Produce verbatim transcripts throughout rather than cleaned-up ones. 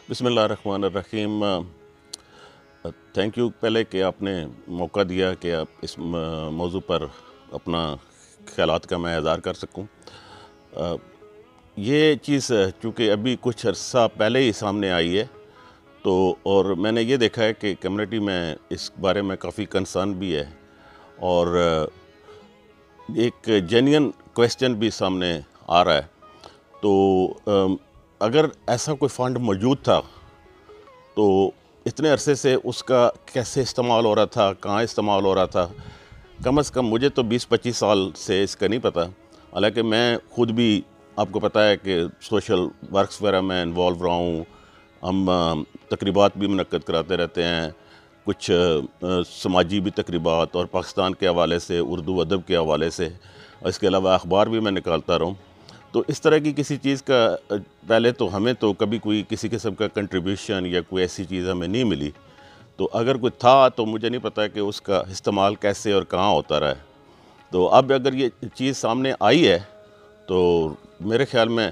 बिस्मिल्लाहिर्रहमानिर्रहीम। Thank you पहले कि आपने मौका दिया कि आप इस मौजू पर अपना ख्यालात का मैं इज़हार कर सकूं। ये चीज़ चूँकि अभी कुछ अर्सा पहले ही सामने आई है, तो और मैंने ये देखा है कि कम्युनिटी में इस बारे में काफ़ी कंसर्न भी है और एक जेन्युइन क्वेश्चन भी सामने आ रहा है। तो अगर ऐसा कोई फ़ंड मौजूद था तो इतने अरसे से उसका कैसे इस्तेमाल हो रहा था, कहाँ इस्तेमाल हो रहा था, कम अज़ कम मुझे तो बीस पच्चीस साल से इसका नहीं पता। हालांकि मैं ख़ुद भी, आपको पता है कि सोशल वर्क्स वगैरह में इन्वॉल्व रहा हूँ। हम तकरीबात भी मुनक्कद कराते रहते हैं, कुछ समाजी भी तकरीबात और पाकिस्तान के हवाले से, उर्दू अदब के हवाले से, और इसके अलावा अखबार भी मैं निकालता रहा हूँ। तो इस तरह की किसी चीज़ का पहले तो हमें तो कभी कोई किसी किस्म का कंट्रीब्यूशन या कोई ऐसी चीज़ हमें नहीं मिली। तो अगर कोई था तो मुझे नहीं पता कि उसका इस्तेमाल कैसे और कहाँ होता रहा है। तो अब अगर ये चीज़ सामने आई है तो मेरे ख़्याल में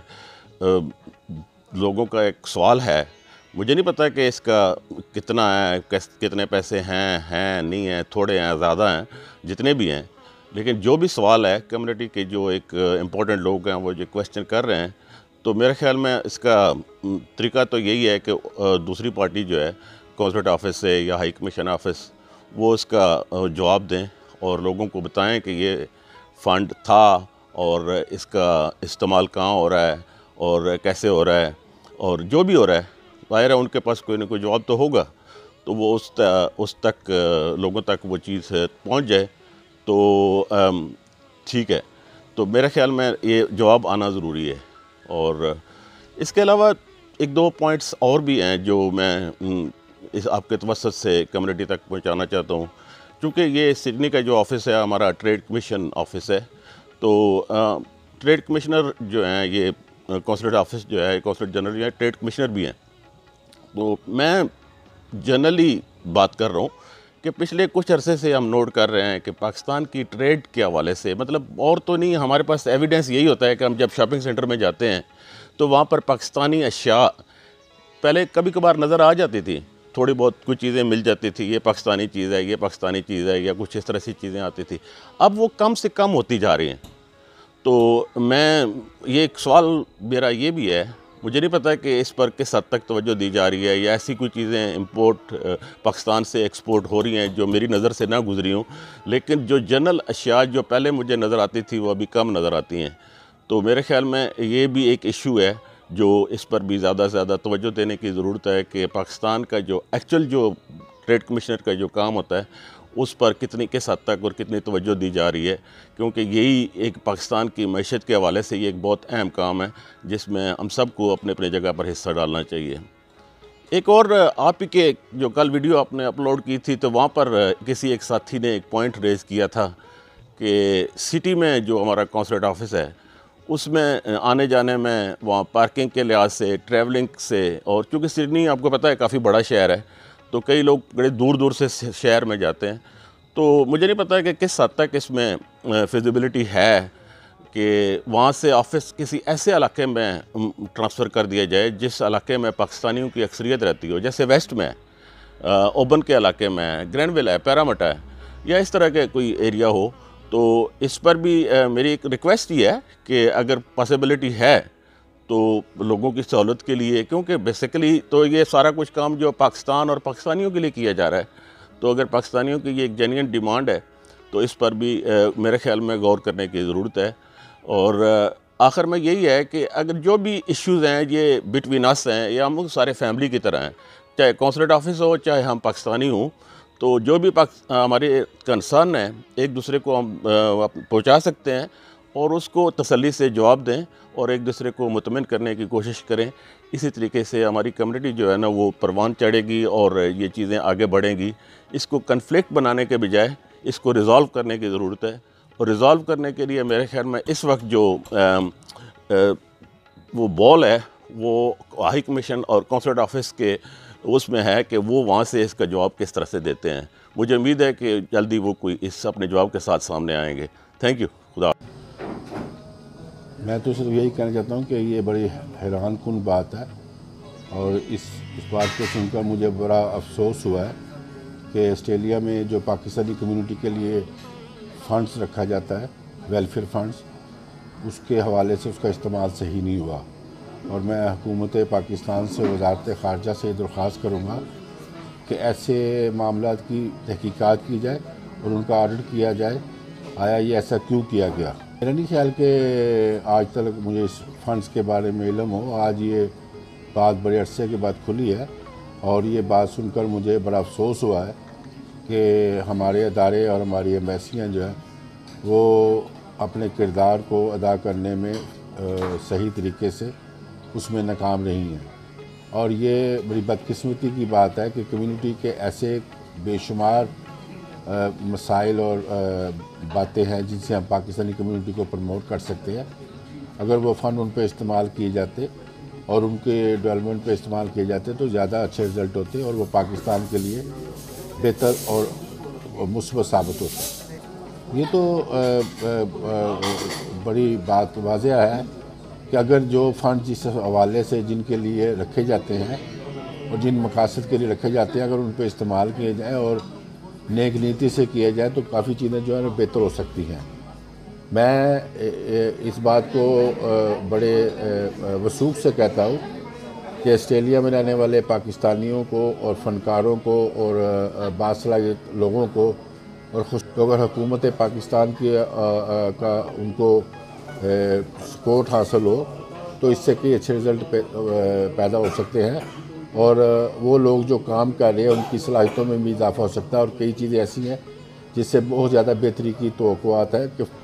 लोगों का एक सवाल है, मुझे नहीं पता कि इसका कितना है, कितने पैसे हैं हैं नहीं हैं, थोड़े हैं, ज़्यादा हैं, जितने भी हैं, लेकिन जो भी सवाल है कम्युनिटी के जो एक इम्पोर्टेंट लोग हैं वो जो क्वेश्चन कर रहे हैं, तो मेरे ख़्याल में इसका तरीका तो यही है कि दूसरी पार्टी जो है कॉन्सुलेट ऑफिस से या हाई कमीशन ऑफिस, वो इसका जवाब दें और लोगों को बताएं कि ये फ़ंड था और इसका इस्तेमाल कहाँ हो रहा है और कैसे हो रहा है, और जो भी हो रहा है ज़ाहिर है उनके पास कोई ना कोई जवाब तो होगा, तो वो उस तक उस तक लोगों तक वो चीज़ पहुँच जाए तो ठीक है। तो मेरे ख़्याल में ये जवाब आना ज़रूरी है। और इसके अलावा एक दो पॉइंट्स और भी हैं जो मैं इस आपके तवस्सुत से कम्युनिटी तक पहुंचाना चाहता हूं। क्योंकि ये सिडनी का जो ऑफ़िस है हमारा ट्रेड कमीशन ऑफ़िस है, तो आ, ट्रेड कमिश्नर जो हैं, ये कॉन्सुलेट ऑफिस जो है, कॉन्सुलेट जनरल या ट्रेड कमिश्नर भी हैं। तो मैं जनरली बात कर रहा हूँ कि पिछले कुछ अरसे से हम नोट कर रहे हैं कि पाकिस्तान की ट्रेड के हवाले से, मतलब और तो नहीं, हमारे पास एविडेंस यही होता है कि हम जब शॉपिंग सेंटर में जाते हैं तो वहाँ पर पाकिस्तानी अशिया पहले कभी कभार नज़र आ जाती थी, थोड़ी बहुत कुछ चीज़ें मिल जाती थी, ये पाकिस्तानी चीज़ है, ये पाकिस्तानी चीज़ है, या कुछ इस तरह से चीज़ें आती थी। अब वो कम से कम होती जा रही हैं। तो मैं ये एक सवाल मेरा ये भी है, मुझे नहीं पता कि इस पर किस हद तक तवज्जो दी जा रही है या ऐसी कोई चीज़ें इंपोर्ट पाकिस्तान से एक्सपोर्ट हो रही हैं जो मेरी नज़र से ना गुजरी हूँ, लेकिन जो जनरल अशिया जो पहले मुझे नज़र आती थी वो अभी कम नज़र आती हैं। तो मेरे ख़्याल में ये भी एक इशू है जो इस पर भी ज़्यादा से ज़्यादा तवज्जो देने की ज़रूरत है कि पाकिस्तान का जो एक्चुअल जो ट्रेड कमिश्नर का जो काम होता है उस पर कितनी किस हद तक और कितनी तवज्जो दी जा रही है, क्योंकि यही एक पाकिस्तान की मैशत के हवाले से ये एक बहुत अहम काम है जिसमें हम सबको अपने अपने जगह पर हिस्सा डालना चाहिए। एक और आप ही के जो कल वीडियो आपने अपलोड की थी तो वहाँ पर किसी एक साथी ने एक पॉइंट रेज़ किया था कि सिटी में जो हमारा कॉन्सुलेट ऑफिस है उसमें आने जाने में, वहाँ पार्किंग के लिहाज से, ट्रैवलिंग से, और चूँकि सिडनी आपको पता है काफ़ी बड़ा शहर है तो कई लोग बड़े दूर दूर से शहर में जाते हैं। तो मुझे नहीं पता कि किस हद तक इसमें फिजिबिलिटी है कि वहाँ से ऑफिस किसी ऐसे इलाके में ट्रांसफ़र कर दिया जाए जिस इलाके में पाकिस्तानियों की अक्सरियत रहती हो, जैसे वेस्ट में, ओबन के इलाके में, ग्रैंडविल है, पैरामटा है, या इस तरह के कोई एरिया हो। तो इस पर भी मेरी एक रिक्वेस्ट ये है कि अगर पॉसिबिलिटी है तो लोगों की सहूलत के लिए, क्योंकि बेसिकली तो ये सारा कुछ काम जो पाकिस्तान और पाकिस्तानियों के लिए किया जा रहा है, तो अगर पाकिस्तानियों की ये एक जेन्युइन डिमांड है तो इस पर भी आ, मेरे ख़्याल में गौर करने की ज़रूरत है। और आखिर में यही है कि अगर जो भी इश्यूज़ हैं ये बिटवीन अस हैं, या हम सारे फैमिली की तरह हैं, चाहे कॉन्सुलेट ऑफिस हो चाहे हम पाकिस्तानी हों, तो जो भी हमारे कंसर्न है एक दूसरे को हम पहुँचा सकते हैं और उसको तसल्ली से जवाब दें और एक दूसरे को मुतमिन करने की कोशिश करें। इसी तरीके से हमारी कम्युनिटी जो है ना वो परवान चढ़ेगी और ये चीज़ें आगे बढ़ेंगी। इसको कन्फ्लिक्ट बनाने के बजाय इसको रिज़ॉल्व करने की ज़रूरत है, और रिज़ॉल्व करने के लिए मेरे ख्याल में इस वक्त जो आ, आ, वो बॉल है वो हाई कमीशन और कॉन्सुलेट ऑफिस के उसमें है कि वो वहाँ से इसका जवाब किस तरह से देते हैं। मुझे उम्मीद है कि जल्दी वो कोई इस अपने जवाब के साथ सामने आएंगे। Thank you. खुदा। मैं तो सिर्फ यही कहना चाहता हूँ कि ये बड़ी हैरान कुन बात है और इस इस बात को सुनकर मुझे बड़ा अफसोस हुआ है कि ऑस्ट्रेलिया में जो पाकिस्तानी कम्युनिटी के लिए फ़ंड्स रखा जाता है, वेलफेयर फ़ंड्स, उसके हवाले से उसका इस्तेमाल सही नहीं हुआ। और मैं हुकूमत पाकिस्तान से, वज़ारत ख़ारजा से दरख्वास्त करूँगा कि ऐसे मामलात की तहकीकात की जाए और उनका ऑडिट किया जाए, आया ये ऐसा क्यों किया गया। मेरा नहीं ख्याल कि आज तक मुझे इस फ़ंड्स के बारे में इल्म हो। आज ये बात बड़े अरसे के बाद खुली है और ये बात सुनकर मुझे बड़ा अफसोस हुआ है कि हमारे अदारे और हमारी एम्बेसियाँ जो है वो अपने किरदार को अदा करने में आ, सही तरीके से उसमें नाकाम रही हैं। और ये बड़ी बदकिस्मती की बात है कि कम्युनिटी के ऐसे बेशुमार मसाइल और आ, बातें हैं जिनसे हम पाकिस्तानी कम्युनिटी को प्रमोट कर सकते हैं। अगर वो फ़ंड उन पर इस्तेमाल किए जाते और उनके डेवलपमेंट पे इस्तेमाल किए जाते तो ज़्यादा अच्छे रिज़ल्ट होते और वो पाकिस्तान के लिए बेहतर और मुस्बत साबित होता। ये तो आ, आ, आ, बड़ी बात वाज़ेह है कि अगर जो फ़ंड जिस हवाले से जिनके लिए रखे जाते हैं और जिन मकासद के लिए रखे जाते हैं, अगर उन पर इस्तेमाल किए जाए और नेक नीति से किया जाए तो काफ़ी चीज़ें जो है बेहतर हो सकती हैं। मैं इस बात को बड़े वसूख से कहता हूँ कि ऑस्ट्रेलिया में रहने वाले पाकिस्तानियों को और फ़नकारों को और बासलाहियत लोगों को और खुश, तो अगर हुकूमत पाकिस्तान की आ, आ, का उनको सपोर्ट हासिल हो तो इससे कई अच्छे रिज़ल्ट पे, पैदा हो सकते हैं और वो लोग जो काम कर रहे हैं उनकी सलाहियतों में भी इजाफ़ा हो सकता है। और कई चीज़ें ऐसी हैं जिससे बहुत ज़्यादा बेहतरी की तवक्कुआत है कि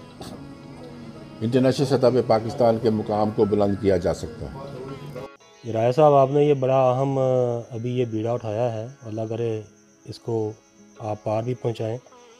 इंटरनेशनल सतह पे पाकिस्तान के मुकाम को बुलंद किया जा सकता है। राय साहब, आपने ये बड़ा अहम अभी ये बीड़ा उठाया है, अल्लाह करे इसको आप पार भी पहुंचाएं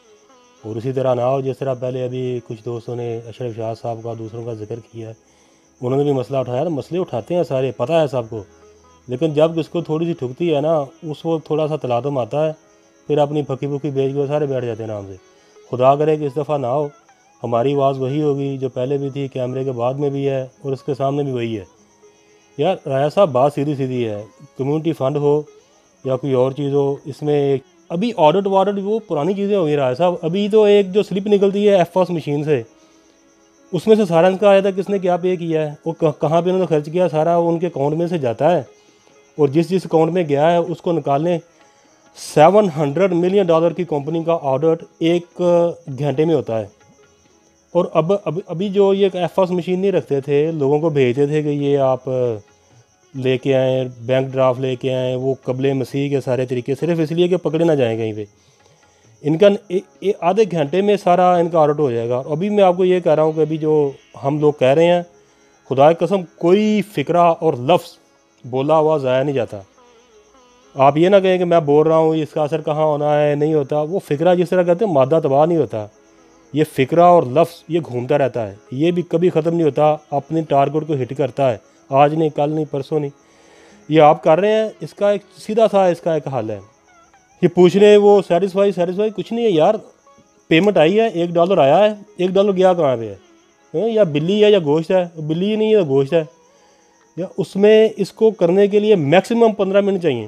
और उसी तरह ना हो जिस तरह पहले अभी कुछ दोस्तों ने अशरफ शाह साहब का, दूसरों का जिक्र किया है, उन्होंने भी मसला उठाया। तो मसले उठाते हैं सारे, पता है सबको, लेकिन जब इसको थोड़ी सी ठुकती है ना, उस वक्त थोड़ा सा तलादम आता है, फिर अपनी फकी फुकी बेच के सारे बैठ जाते हैं आराम से। खुदा करे कि इस दफ़ा ना हो, हमारी आवाज़ वही होगी जो पहले भी थी, कैमरे के बाद में भी है और उसके सामने भी वही है। यार राया साहब, बात सीधी सीधी है, कम्युनिटी फ़ंड हो या कोई और चीज़ हो, इसमें अभी ऑडिट वाडिट वो पुरानी चीज़ें हो गई राया साहब। अभी तो एक जो स्लिप निकलती है एफ मशीन से, उसमें से सारा इनका आया था किसने क्या पे किया है, वो कहाँ पे उन्होंने खर्च किया, सारा उनके अकाउंट में से जाता है और जिस जिस अकाउंट में गया है उसको निकालने सेवन हंड्रेड मिलियन डॉलर की कंपनी का ऑडिट एक घंटे में होता है। और अब अब अभी जो ये एफ मशीन नहीं रखते थे, लोगों को भेजते थे कि ये आप लेके आएँ, बैंक ड्राफ्ट लेके आएँ, वो कबले मसीह के सारे तरीके, सिर्फ इसलिए कि पकड़े ना जाएँ कहीं पे। इनका ए, ए, आधे घंटे में सारा इनका ऑडिट हो जाएगा। अभी मैं आपको ये कह रहा हूँ कि अभी जो हम लोग कह रहे हैं, खुदा की कसम कोई फ़िक्रा और लफ्ज़ बोला हुआ ज़ाया नहीं जाता। आप ये ना कहें कि मैं बोल रहा हूँ इसका असर कहाँ होना है, नहीं होता। वो फ़िक्रा जिस तरह कहते हैं मादा तबाह नहीं होता, ये फ़िक्रा और लफ्ज़ ये घूमता रहता है, ये भी कभी ख़त्म नहीं होता, अपनी टारगेट को हिट करता है, आज नहीं, कल नहीं, परसों नहीं। ये आप कर रहे हैं, इसका एक सीधा सा इसका एक हल है। ये पूछ रहे हैं वो सेटिस्फाई सेटिस्फाई कुछ नहीं है यार। पेमेंट आई है, एक डॉलर आया है, एक डॉलर गया कहाँ पे है, या बिल्ली है या गोश्त है, बिल्ली ही नहीं है या गोश्त है, या उसमें इसको करने के लिए मैक्सिमम पंद्रह मिनट चाहिए।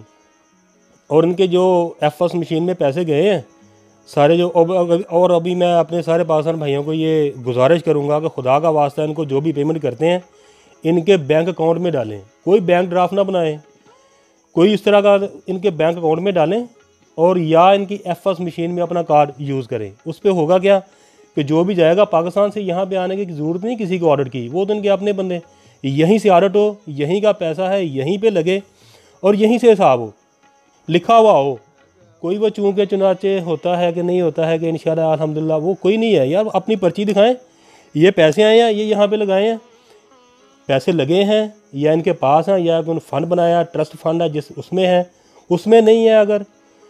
और इनके जो एफ मशीन में पैसे गए हैं सारे जो, और अभी मैं अपने सारे पाकिस्तान भाइयों को ये गुजारिश करूंगा कि खुदा का वास्ता इनको जो भी पेमेंट करते हैं इनके बैंक अकाउंट में डालें, कोई बैंक ड्राफ्ट ना बनाएं, कोई इस तरह का इनके बैंक अकाउंट में डालें और या इनकी एफ मशीन में अपना कार्ड यूज़ करें। उस पर होगा क्या कि जो भी जाएगा पाकिस्तान से, यहाँ पे आने की ज़रूरत नहीं किसी को ऑडिट की, वो तो इनके अपने बंदे, यहीं से ऑडिट हो, यहीं का पैसा है, यहीं पे लगे और यहीं से हिसाब हो, लिखा हुआ हो। कोई वो चूँके चुनाचे होता है कि नहीं होता है कि इंशाल्लाह अल्हम्दुलिल्लाह, वो कोई नहीं है यार। अपनी पर्ची दिखाएं, ये पैसे आए हैं, ये यहाँ पे लगाए हैं, पैसे लगे हैं या इनके पास हैं, या कोई फ़ंड बनाया, ट्रस्ट फंड है जिस उसमें है, उसमें नहीं है। अगर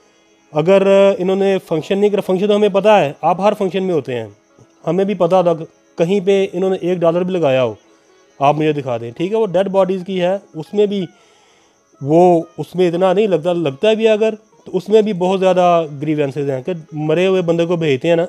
अगर इन्होंने फंक्शन नहीं करा, फंक्शन तो हमें पता है, आप हर फंक्शन में होते हैं, हमें भी पता था कहीं पे इन्होंने एक डॉलर भी लगाया हो, आप मुझे दिखा दें, ठीक है। वो डेड बॉडीज़ की है, उसमें भी वो उसमें इतना नहीं लगता, लगता है भी अगर तो उसमें भी बहुत ज़्यादा ग्रीवेंसेज हैं कि मरे हुए बंदे को भेजते हैं ना,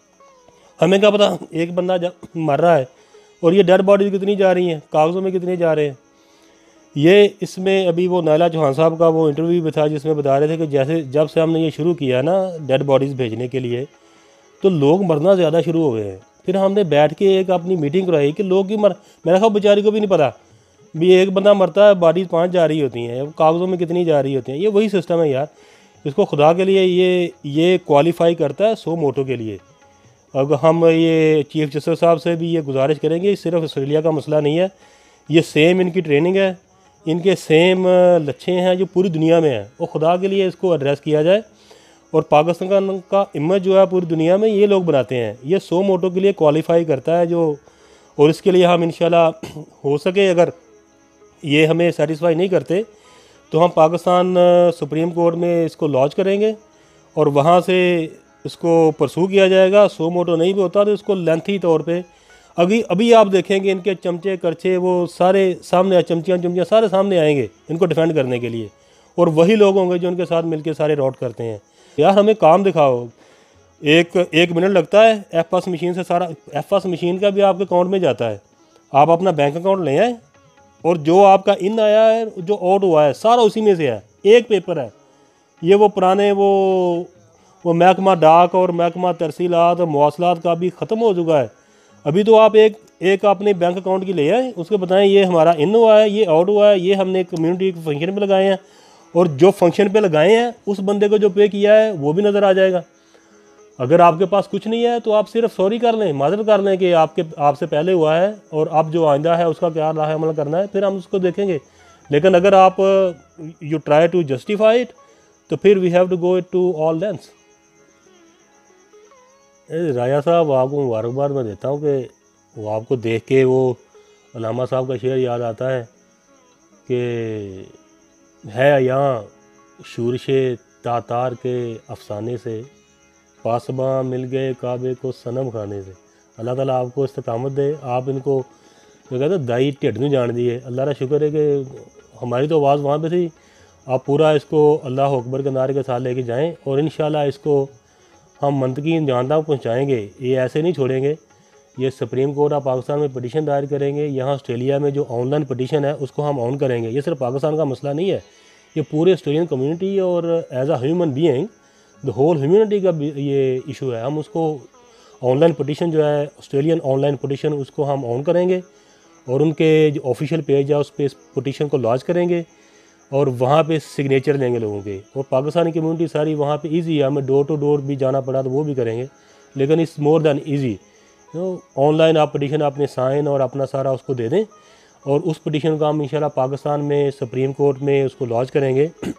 हमें क्या पता एक बंदा मर रहा है और ये डेड बॉडीज कितनी जा रही हैं, कागज़ों में कितने जा रहे हैं। ये इसमें अभी वो नायला चौहान साहब का वो इंटरव्यू भी था जिसमें बता रहे थे कि जैसे जब से हमने ये शुरू किया ना डेड बॉडीज़ भेजने के लिए, तो लोग मरना ज़्यादा शुरू हो गए हैं। फिर हमने बैठ के एक अपनी मीटिंग कराई कि लोग की मर मेरा ख्याल बेचारी को भी नहीं पता भी एक बंदा मरता है बॉडीज पाँच जा रही होती हैं, कागज़ों में कितनी जा रही होती हैं। ये वही सिस्टम है यार, इसको खुदा के लिए ये ये क्वालिफाई करता है सो मोटो के लिए। अब हम ये चीफ जस्टिस साहब से भी ये गुजारिश करेंगे, सिर्फ ऑस्ट्रेलिया का मसला नहीं है, ये सेम इनकी ट्रेनिंग है, इनके सेम लक्ष्य हैं जो पूरी दुनिया में है, वो खुदा के लिए इसको एड्रेस किया जाए। और पाकिस्तान का इमेज जो है पूरी दुनिया में ये लोग बनाते हैं, ये सो मोटो के लिए क्वालिफाई करता है जो। और इसके लिए हम इंशाल्लाह हो सके अगर ये हमें सेटिस्फाई नहीं करते तो हम पाकिस्तान सुप्रीम कोर्ट में इसको लॉन्च करेंगे और वहाँ से इसको परसू किया जाएगा। सो मोटो नहीं भी होता तो इसको लेंथी तौर पे अभी अभी आप देखेंगे इनके चमचे करचे वो सारे सामने, चमचियाँ चमचियाँ सारे सामने आएंगे इनको डिफेंड करने के लिए, और वही लोग होंगे जो उनके साथ मिलके सारे रॉट करते हैं। यार हमें काम दिखाओ, एक एक मिनट लगता है एफ पास मशीन से, सारा एफ पास मशीन का भी आपके अकाउंट में जाता है। आप अपना बैंक अकाउंट ले आए और जो आपका इन आया है जो आउट हुआ है सारा उसी में से है, एक पेपर है। ये वो पुराने वो वो महकमा डाक और महकमा तरसीलात और मवासलात का भी ख़त्म हो चुका है। अभी तो आप एक एक अपने बैंक अकाउंट की ले आए, उसको बताएं ये हमारा इन हुआ है, ये आउट हुआ है, ये हमने कम्युनिटी के फंक्शन पे लगाए हैं, और जो फंक्शन पे लगाए हैं उस बंदे को जो पे किया है वो भी नज़र आ जाएगा। अगर आपके पास कुछ नहीं है तो आप सिर्फ सॉरी कर लें, माजरत कर लें कि आपके आपसे पहले हुआ है और अब जो आइंदा है उसका क्या राह अमल करना है, फिर हम उसको देखेंगे। लेकिन अगर आप you try to justify it तो फिर we have to go it to all lengths. राजा साहब आपको मुबारकबाद मैं देता हूँ कि वो आपको देख के वो अलामा साहब का शेर याद आता है कि है यहाँ शूरशे तातार के अफसाने से, पासबा मिल गए काबे को सनम खाने से। अल्लाह ताला आपको इस्तिकामत दे। आप इनको जो कहते हैं दाई ढिड नहीं जान दिए। अल्लाह का शुक्र है कि हमारी तो आवाज़ वहाँ पे थी, आप पूरा इसको अल्लाह अकबर के नारे के साथ लेके जाएं और इंशाल्लाह इसको हम मंतकी अंजाम तक पहुँचाएँगे। ये ऐसे नहीं छोड़ेंगे। ये सुप्रीम कोर्ट ऑफ पाकिस्तान में पटिशन दायर करेंगे। यहाँ ऑस्ट्रेलिया में जो ऑनलाइन पटिशन है उसको हम ऑन करेंगे। ये सिर्फ पाकिस्तान का मसला नहीं है, ये पूरे ऑस्ट्रेलियन कम्युनिटी और as a human being the whole humanity का ये इशू है। हम उसको ऑनलाइन पटिशन जो है ऑस्ट्रेलियन ऑनलाइन पटिशन उसको हम ऑन करेंगे और उनके जो ऑफिशियल पेज है उस पर इस पटिशन को लॉन्च करेंगे और वहाँ पे सिग्नेचर लेंगे लोगों के। और पाकिस्तानी कम्युनिटी सारी वहाँ पे इजी है, हमें डोर टू डोर भी जाना पड़ा तो वो भी करेंगे, लेकिन it's more than easy. Online आप पटिशन अपने साइन और अपना सारा उसको दे दें और उस पटिशन को हम इंशाल्लाह पाकिस्तान में सुप्रीम कोर्ट में उसको लॉन्च करेंगे